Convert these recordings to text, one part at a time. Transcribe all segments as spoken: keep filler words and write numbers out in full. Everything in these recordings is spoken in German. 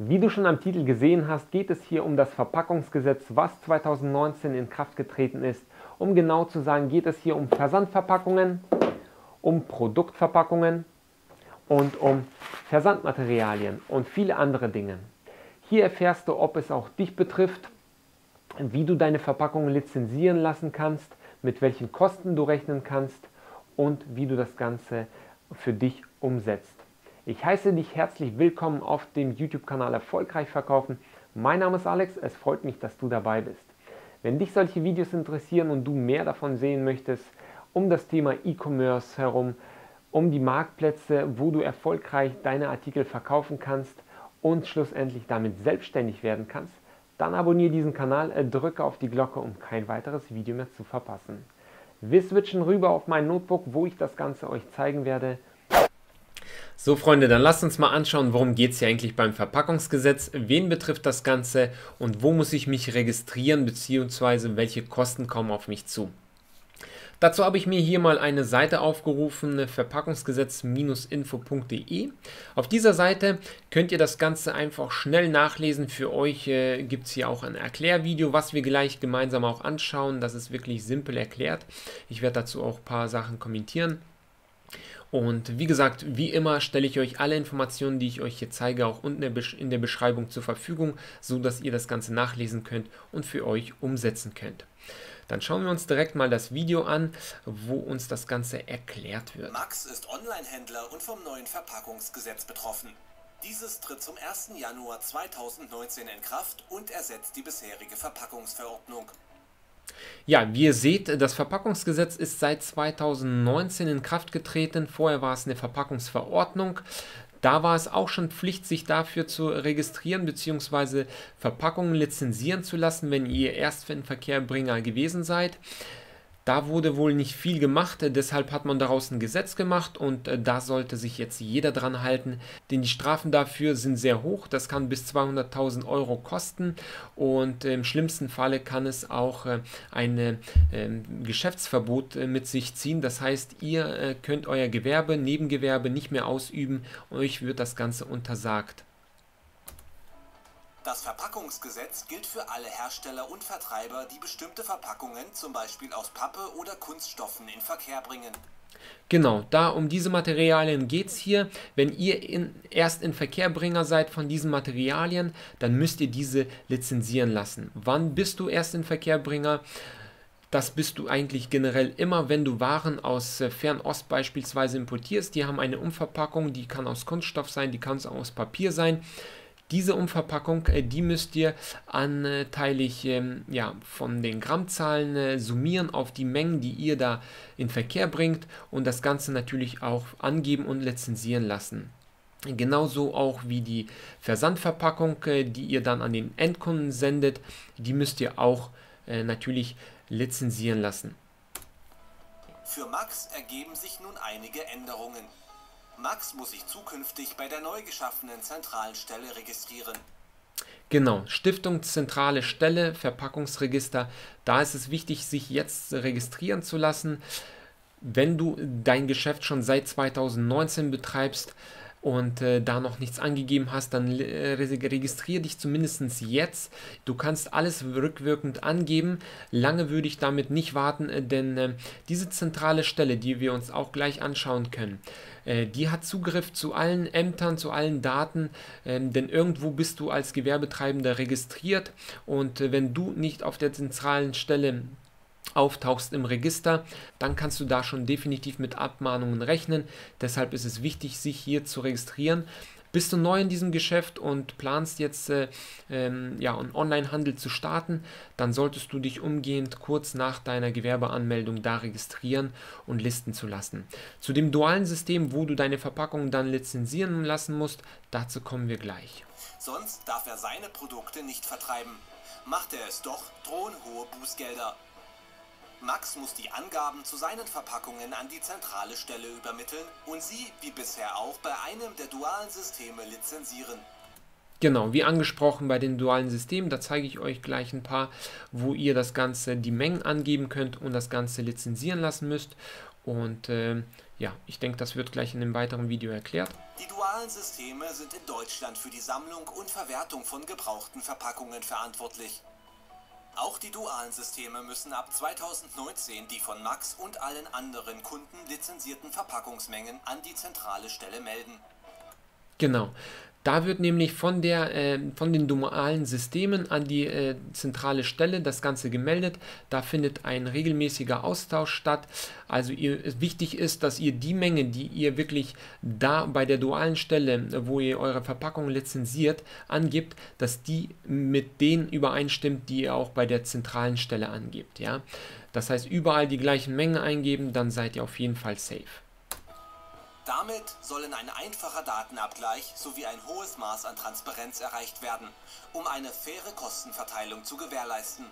Wie du schon am Titel gesehen hast, geht es hier um das Verpackungsgesetz, was zweitausendneunzehn in Kraft getreten ist. Um genau zu sagen, geht es hier um Versandverpackungen, um Produktverpackungen und um Versandmaterialien und viele andere Dinge. Hier erfährst du, ob es auch dich betrifft, wie du deine Verpackungen lizenzieren lassen kannst, mit welchen Kosten du rechnen kannst und wie du das Ganze für dich umsetzt. Ich heiße dich herzlich willkommen auf dem YouTube-Kanal Erfolgreich Verkaufen. Mein Name ist Alex, es freut mich, dass du dabei bist. Wenn dich solche Videos interessieren und du mehr davon sehen möchtest, um das Thema E-Commerce herum, um die Marktplätze, wo du erfolgreich deine Artikel verkaufen kannst und schlussendlich damit selbstständig werden kannst, dann abonniere diesen Kanal, drücke auf die Glocke, um kein weiteres Video mehr zu verpassen. Wir switchen rüber auf mein Notebook, wo ich das Ganze euch zeigen werde. So Freunde, dann lasst uns mal anschauen, worum geht es hier eigentlich beim Verpackungsgesetz, wen betrifft das Ganze und wo muss ich mich registrieren bzw. welche Kosten kommen auf mich zu. Dazu habe ich mir hier mal eine Seite aufgerufen, verpackungsgesetz info punkt de. Auf dieser Seite könnt ihr das Ganze einfach schnell nachlesen. Für euch äh, gibt es hier auch ein Erklärvideo, was wir gleich gemeinsam auch anschauen. Das ist wirklich simpel erklärt. Ich werde dazu auch ein paar Sachen kommentieren. Und wie gesagt, wie immer stelle ich euch alle Informationen, die ich euch hier zeige, auch unten in der Beschreibung zur Verfügung, so dass ihr das Ganze nachlesen könnt und für euch umsetzen könnt. Dann schauen wir uns direkt mal das Video an, wo uns das Ganze erklärt wird. Max ist Online-Händler und vom neuen Verpackungsgesetz betroffen. Dieses tritt zum ersten Januar zweitausendneunzehn in Kraft und ersetzt die bisherige Verpackungsverordnung. Ja, wie ihr seht, das Verpackungsgesetz ist seit zweitausendneunzehn in Kraft getreten. Vorher war es eine Verpackungsverordnung. Da war es auch schon Pflicht, sich dafür zu registrieren bzw. Verpackungen lizenzieren zu lassen, wenn ihr Erstverkehrbringer gewesen seid. Da wurde wohl nicht viel gemacht, deshalb hat man daraus ein Gesetz gemacht und da sollte sich jetzt jeder dran halten, denn die Strafen dafür sind sehr hoch, das kann bis zweihunderttausend Euro kosten und im schlimmsten Falle kann es auch ein Geschäftsverbot mit sich ziehen, das heißt, ihr könnt euer Gewerbe, Nebengewerbe nicht mehr ausüben, euch wird das Ganze untersagt. Das Verpackungsgesetz gilt für alle Hersteller und Vertreiber, die bestimmte Verpackungen, zum Beispiel aus Pappe oder Kunststoffen, in Verkehr bringen. Genau, da um diese Materialien geht es hier. Wenn ihr in, erst in Verkehrbringer seid von diesen Materialien, dann müsst ihr diese lizenzieren lassen. Wann bist du erst in Verkehrbringer? Das bist du eigentlich generell immer, wenn du Waren aus Fernost beispielsweise importierst. Die haben eine Umverpackung, die kann aus Kunststoff sein, die kann aus Papier sein. Diese Umverpackung, die müsst ihr anteilig ähm, ja, von den Grammzahlen äh, summieren auf die Mengen, die ihr da in Verkehr bringt und das Ganze natürlich auch angeben und lizenzieren lassen. Genauso auch wie die Versandverpackung, äh, die ihr dann an den Endkunden sendet, die müsst ihr auch äh, natürlich lizenzieren lassen. Für Max ergeben sich nun einige Änderungen. Max muss sich zukünftig bei der neu geschaffenen zentralen Stelle registrieren. Genau, Stiftung Zentrale Stelle, Verpackungsregister, da ist es wichtig, sich jetzt registrieren zu lassen. Wenn du dein Geschäft schon seit zweitausendneunzehn betreibst und äh, da noch nichts angegeben hast, dann äh, registriere dich zumindest jetzt. Du kannst alles rückwirkend angeben. Lange würde ich damit nicht warten, äh, denn äh, diese zentrale Stelle, die wir uns auch gleich anschauen können, äh, die hat Zugriff zu allen Ämtern, zu allen Daten, äh, denn irgendwo bist du als Gewerbetreibender registriert und äh, wenn du nicht auf der zentralen Stelle auftauchst im Register, dann kannst du da schon definitiv mit Abmahnungen rechnen. Deshalb ist es wichtig, sich hier zu registrieren. Bist du neu in diesem Geschäft und planst jetzt äh, ähm, ja, einen Onlinehandel zu starten, dann solltest du dich umgehend kurz nach deiner Gewerbeanmeldung da registrieren und listen zu lassen. Zu dem dualen System, wo du deine Verpackung dann lizenzieren lassen musst, dazu kommen wir gleich. Sonst darf er seine Produkte nicht vertreiben. Macht er es doch, drohen hohe Bußgelder. Max muss die Angaben zu seinen Verpackungen an die zentrale Stelle übermitteln und sie, wie bisher auch, bei einem der dualen Systeme lizenzieren. Genau, wie angesprochen bei den dualen Systemen, da zeige ich euch gleich ein paar, wo ihr das Ganze, die Mengen angeben könnt und das Ganze lizenzieren lassen müsst. Und äh, ja, ich denke, das wird gleich in einem weiteren Video erklärt. Die dualen Systeme sind in Deutschland für die Sammlung und Verwertung von gebrauchten Verpackungen verantwortlich. Auch die dualen Systeme müssen ab zweitausendneunzehn die von Max und allen anderen Kunden lizenzierten Verpackungsmengen an die zentrale Stelle melden. Genau. Da wird nämlich von, der, äh, von den dualen Systemen an die äh, zentrale Stelle das Ganze gemeldet. Da findet ein regelmäßiger Austausch statt. Also ihr, wichtig ist, dass ihr die Menge, die ihr wirklich da bei der dualen Stelle, wo ihr eure Verpackung lizenziert, angibt, dass die mit denen übereinstimmt, die ihr auch bei der zentralen Stelle angibt. Ja? Das heißt, überall die gleichen Mengen eingeben, dann seid ihr auf jeden Fall safe. Damit sollen ein einfacher Datenabgleich sowie ein hohes Maß an Transparenz erreicht werden, um eine faire Kostenverteilung zu gewährleisten.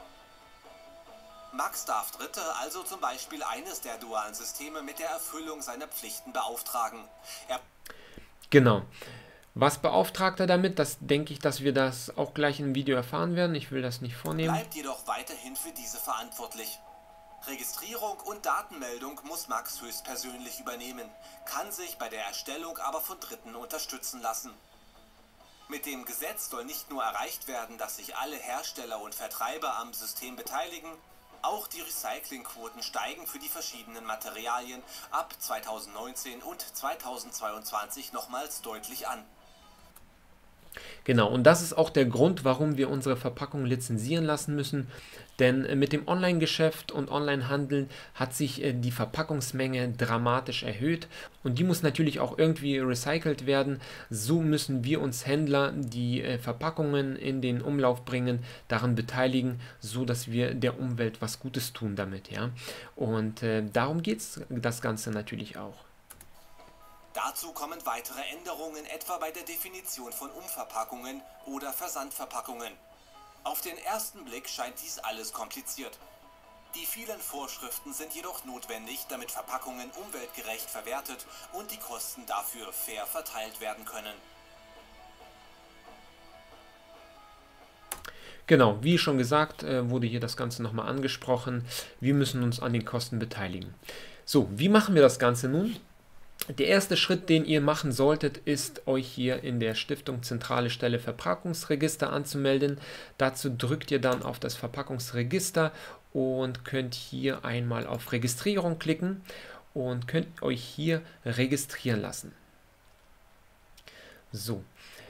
Max darf Dritte, also zum Beispiel eines der dualen Systeme, mit der Erfüllung seiner Pflichten beauftragen. Er genau. Was beauftragt er damit? Das denke ich, dass wir das auch gleich im Video erfahren werden. Ich will das nicht vornehmen. Bleibt jedoch weiterhin für diese verantwortlich. Registrierung und Datenmeldung muss Max höchstpersönlich übernehmen, kann sich bei der Erstellung aber von Dritten unterstützen lassen. Mit dem Gesetz soll nicht nur erreicht werden, dass sich alle Hersteller und Vertreiber am System beteiligen, auch die Recyclingquoten steigen für die verschiedenen Materialien ab zweitausendneunzehn und zweitausendzweiundzwanzig nochmals deutlich an. Genau, und das ist auch der Grund, warum wir unsere Verpackung lizenzieren lassen müssen, denn mit dem Online-Geschäft und Online-Handel hat sich die Verpackungsmenge dramatisch erhöht und die muss natürlich auch irgendwie recycelt werden. So müssen wir uns Händler, die Verpackungen in den Umlauf bringen, daran beteiligen, so dass wir der Umwelt was Gutes tun damit. Ja? Und äh, darum geht es das Ganze natürlich auch. Dazu kommen weitere Änderungen, etwa bei der Definition von Umverpackungen oder Versandverpackungen. Auf den ersten Blick scheint dies alles kompliziert. Die vielen Vorschriften sind jedoch notwendig, damit Verpackungen umweltgerecht verwertet und die Kosten dafür fair verteilt werden können. Genau, wie schon gesagt, wurde hier das Ganze nochmal angesprochen. Wir müssen uns an den Kosten beteiligen. So, wie machen wir das Ganze nun? Der erste Schritt, den ihr machen solltet, ist, euch hier in der Stiftung Zentrale Stelle Verpackungsregister anzumelden. Dazu drückt ihr dann auf das Verpackungsregister und könnt hier einmal auf Registrierung klicken und könnt euch hier registrieren lassen. So.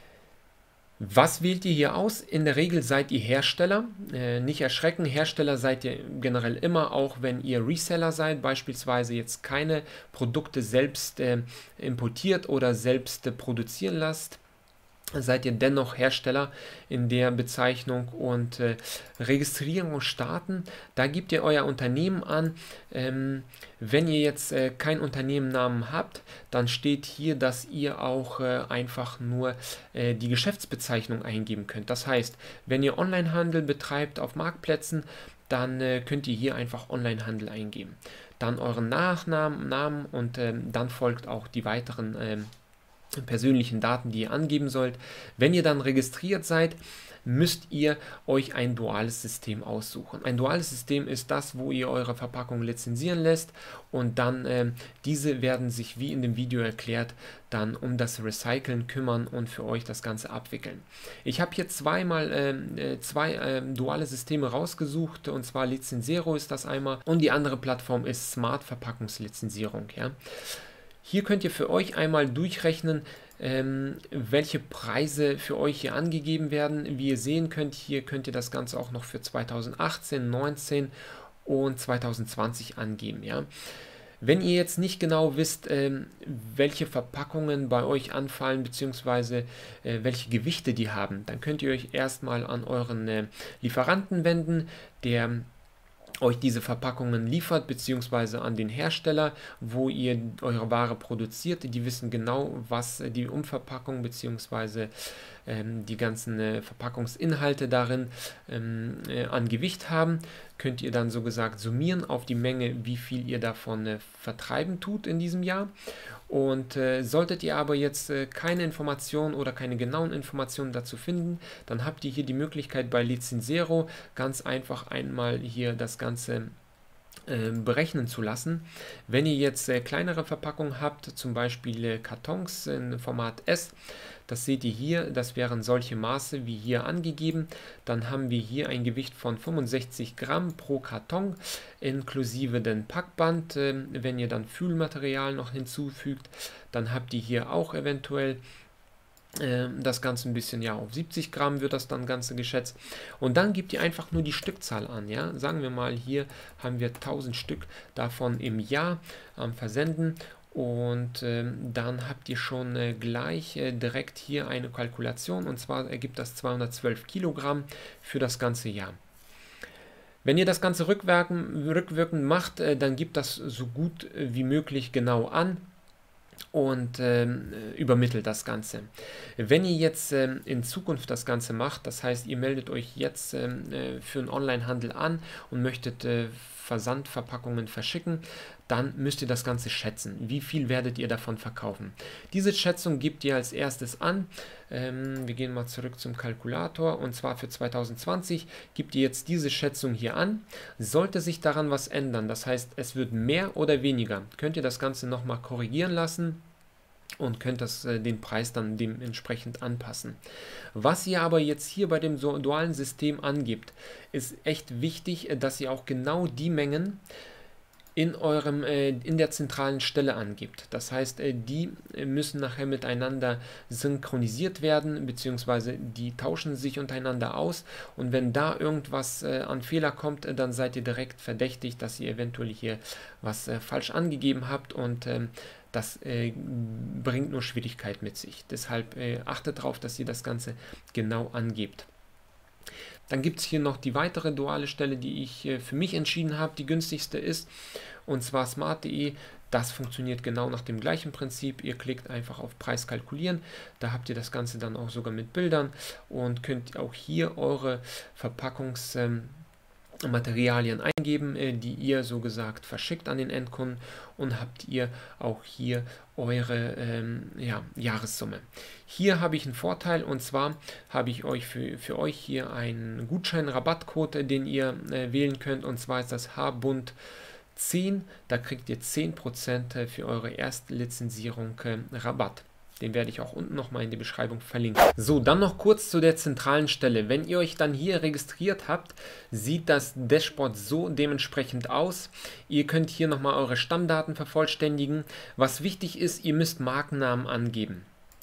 Was wählt ihr hier aus? In der Regel seid ihr Hersteller. Äh, nicht erschrecken, Hersteller seid ihr generell immer, auch wenn ihr Reseller seid, beispielsweise jetzt keine Produkte selbst äh, importiert oder selbst äh, produzieren lasst. Seid ihr dennoch Hersteller in der Bezeichnung und äh, Registrierung starten. Da gebt ihr euer Unternehmen an. Ähm, wenn ihr jetzt äh, keinen Unternehmennamen habt, dann steht hier, dass ihr auch äh, einfach nur äh, die Geschäftsbezeichnung eingeben könnt. Das heißt, wenn ihr Onlinehandel betreibt auf Marktplätzen, dann äh, könnt ihr hier einfach Onlinehandel eingeben. Dann euren Nachnamen Namen und äh, dann folgt auch die weiteren äh, persönlichen Daten, die ihr angeben sollt. Wenn ihr dann registriert seid, müsst ihr euch ein duales System aussuchen. Ein duales System ist das, wo ihr eure Verpackung lizenzieren lässt und dann äh, diese werden sich, wie in dem Video erklärt, dann um das Recyceln kümmern und für euch das Ganze abwickeln. Ich habe hier zweimal äh, zwei äh, duale Systeme rausgesucht, und zwar Lizenzero ist das einmal und die andere Plattform ist Smart Verpackungslizenzierung. Ja. Hier könnt ihr für euch einmal durchrechnen, ähm, welche Preise für euch hier angegeben werden. Wie ihr sehen könnt, hier könnt ihr das Ganze auch noch für zweitausendachtzehn, neunzehn und zweitausendzwanzig angeben. Ja? Wenn ihr jetzt nicht genau wisst, ähm, welche Verpackungen bei euch anfallen, beziehungsweise äh, welche Gewichte die haben, dann könnt ihr euch erstmal an euren äh, Lieferanten wenden, der euch diese Verpackungen liefert, beziehungsweise an den Hersteller, wo ihr eure Ware produziert. Die wissen genau, was die Umverpackung beziehungsweise ähm, die ganzen äh, Verpackungsinhalte darin ähm, äh, an Gewicht haben. Könnt ihr dann so gesagt summieren auf die Menge, wie viel ihr davon äh, vertreiben tut in diesem Jahr. Und äh, solltet ihr aber jetzt äh, keine Informationen oder keine genauen Informationen dazu finden, dann habt ihr hier die Möglichkeit bei Lizenzero ganz einfach einmal hier das Ganze berechnen zu lassen. Wenn ihr jetzt äh, kleinere Verpackungen habt, zum Beispiel äh, Kartons in Format S, das seht ihr hier, das wären solche Maße wie hier angegeben, dann haben wir hier ein Gewicht von fünfundsechzig Gramm pro Karton, inklusive den Packband. Äh, wenn ihr dann Füllmaterial noch hinzufügt, dann habt ihr hier auch eventuell das Ganze ein bisschen, ja, auf siebzig Gramm wird das dann Ganze geschätzt. Und dann gebt ihr einfach nur die Stückzahl an, ja. Sagen wir mal, hier haben wir tausend Stück davon im Jahr am Versenden. Und ähm, dann habt ihr schon äh, gleich äh, direkt hier eine Kalkulation. Und zwar ergibt das zweihundertzwölf Kilogramm für das ganze Jahr. Wenn ihr das Ganze rückwirkend, rückwirkend macht, äh, dann gebt das so gut äh, wie möglich genau an und ähm, übermittelt das Ganze. Wenn ihr jetzt ähm, in Zukunft das Ganze macht, das heißt, ihr meldet euch jetzt ähm, äh, für einen Onlinehandel an und möchtet äh, Versandverpackungen verschicken, dann müsst ihr das Ganze schätzen. Wie viel werdet ihr davon verkaufen? Diese Schätzung gebt ihr als erstes an. Ähm, wir gehen mal zurück zum Kalkulator, und zwar für zweitausendzwanzig gebt ihr jetzt diese Schätzung hier an. Sollte sich daran was ändern, das heißt, es wird mehr oder weniger, könnt ihr das Ganze nochmal korrigieren lassen und könnt das, äh, den Preis dann dementsprechend anpassen. Was ihr aber jetzt hier bei dem so dualen System angibt, ist echt wichtig, dass ihr auch genau die Mengen in eurem äh, in der zentralen Stelle angibt. Das heißt, äh, die müssen nachher miteinander synchronisiert werden, beziehungsweise die tauschen sich untereinander aus, und wenn da irgendwas äh, an Fehler kommt, äh, dann seid ihr direkt verdächtig, dass ihr eventuell hier was äh, falsch angegeben habt, und ähm, das äh, bringt nur Schwierigkeit mit sich. Deshalb äh, achtet darauf, dass ihr das Ganze genau angebt. Dann gibt es hier noch die weitere duale Stelle, die ich äh, für mich entschieden habe, die günstigste ist, und zwar smart punkt de. Das funktioniert genau nach dem gleichen Prinzip. Ihr klickt einfach auf Preis kalkulieren, da habt ihr das Ganze dann auch sogar mit Bildern und könnt auch hier eure Verpackungs ähm, Materialien eingeben, äh, die ihr so gesagt verschickt an den Endkunden, und habt ihr auch hier eure ähm, ja, Jahressumme. Hier habe ich einen Vorteil, und zwar habe ich euch für, für euch hier einen Gutschein-Rabattcode, äh, den ihr äh, wählen könnt, und zwar ist das H Bund zehn, da kriegt ihr zehn Prozent für eure Erstlizenzierung äh, Rabatt. Den werde ich auch unten nochmal in die Beschreibung verlinken. So, dann noch kurz zu der zentralen Stelle. Wenn ihr euch dann hier registriert habt, sieht das Dashboard so dementsprechend aus. Ihr könnt hier nochmal eure Stammdaten vervollständigen. Was wichtig ist, ihr müsst Markennamen angeben.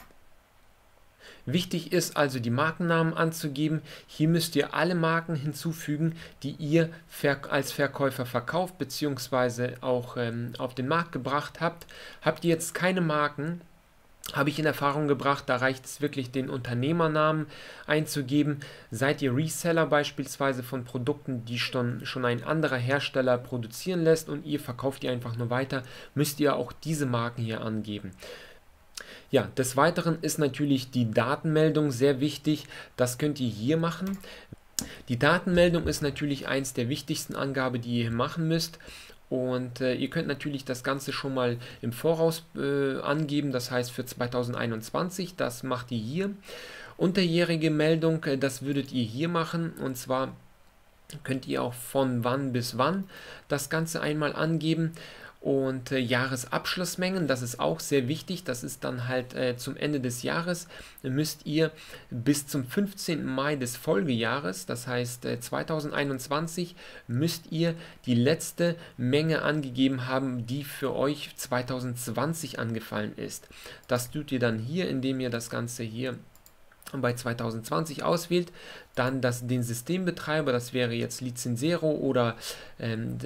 Wichtig ist also, die Markennamen anzugeben. Hier müsst ihr alle Marken hinzufügen, die ihr als Verkäufer verkauft bzw. auch ähm, auf den Markt gebracht habt. Habt ihr jetzt keine Marken, habe ich in Erfahrung gebracht, da reicht es wirklich, den Unternehmernamen einzugeben. Seid ihr Reseller beispielsweise von Produkten, die schon, schon ein anderer Hersteller produzieren lässt, und ihr verkauft die einfach nur weiter, müsst ihr auch diese Marken hier angeben. Ja, des Weiteren ist natürlich die Datenmeldung sehr wichtig. Das könnt ihr hier machen. Die Datenmeldung ist natürlich eins der wichtigsten Angaben, die ihr machen müsst. Und äh, ihr könnt natürlich das Ganze schon mal im Voraus äh, angeben, das heißt für zweitausendeinundzwanzig, das macht ihr hier. Unterjährige Meldung, äh, das würdet ihr hier machen, und zwar könnt ihr auch von wann bis wann das Ganze einmal angeben. Und äh, Jahresabschlussmengen, das ist auch sehr wichtig, das ist dann halt äh, zum Ende des Jahres, müsst ihr bis zum fünfzehnten Mai des Folgejahres, das heißt äh, zweitausendeinundzwanzig, müsst ihr die letzte Menge angegeben haben, die für euch zweitausendzwanzig angefallen ist. Das tut ihr dann hier, indem ihr das Ganze hier bei zweitausendzwanzig auswählt, dann das, den Systembetreiber, das wäre jetzt Lizenzero oder ähm,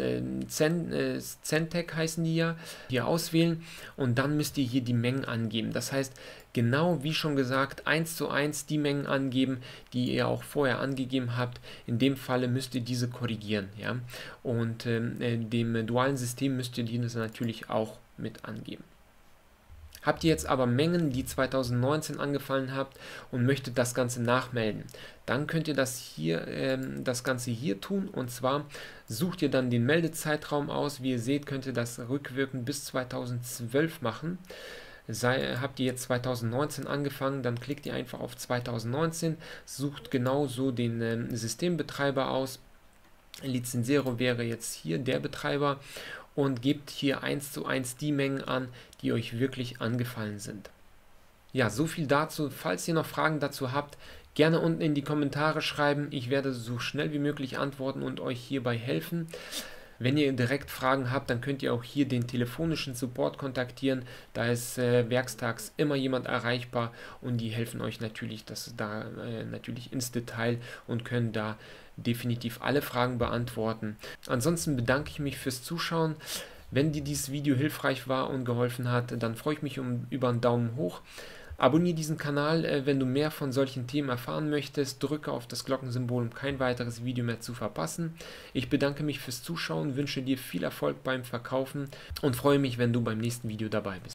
Centec heißen die ja, hier auswählen, und dann müsst ihr hier die Mengen angeben. Das heißt, genau wie schon gesagt, eins zu eins die Mengen angeben, die ihr auch vorher angegeben habt. In dem Falle müsst ihr diese korrigieren, ja, und ähm, dem dualen System müsst ihr diese natürlich auch mit angeben. Habt ihr jetzt aber Mengen, die zweitausendneunzehn angefallen habt, und möchtet das Ganze nachmelden, dann könnt ihr das hier, ähm, das Ganze hier tun, und zwar sucht ihr dann den Meldezeitraum aus. Wie ihr seht, könnt ihr das rückwirkend bis zweitausendzwölf machen. Sei, habt ihr jetzt zweitausendneunzehn angefangen, dann klickt ihr einfach auf zweitausendneunzehn, sucht genauso den ähm, Systembetreiber aus. Licenziero wäre jetzt hier der Betreiber und gebt hier eins zu eins die Mengen an, die euch wirklich angefallen sind. Ja, so viel dazu. Falls ihr noch Fragen dazu habt, gerne unten in die Kommentare schreiben. Ich werde so schnell wie möglich antworten und euch hierbei helfen. Wenn ihr direkt Fragen habt, dann könnt ihr auch hier den telefonischen Support kontaktieren. Da ist äh, werkstags immer jemand erreichbar und die helfen euch natürlich, das da äh, natürlich ins Detail und können da definitiv alle Fragen beantworten. Ansonsten bedanke ich mich fürs Zuschauen. Wenn dir dieses Video hilfreich war und geholfen hat, dann freue ich mich um, über einen Daumen hoch. Abonniere diesen Kanal, äh, wenn du mehr von solchen Themen erfahren möchtest. Drücke auf das Glockensymbol, um kein weiteres Video mehr zu verpassen. Ich bedanke mich fürs Zuschauen, wünsche dir viel Erfolg beim Verkaufen und freue mich, wenn du beim nächsten Video dabei bist.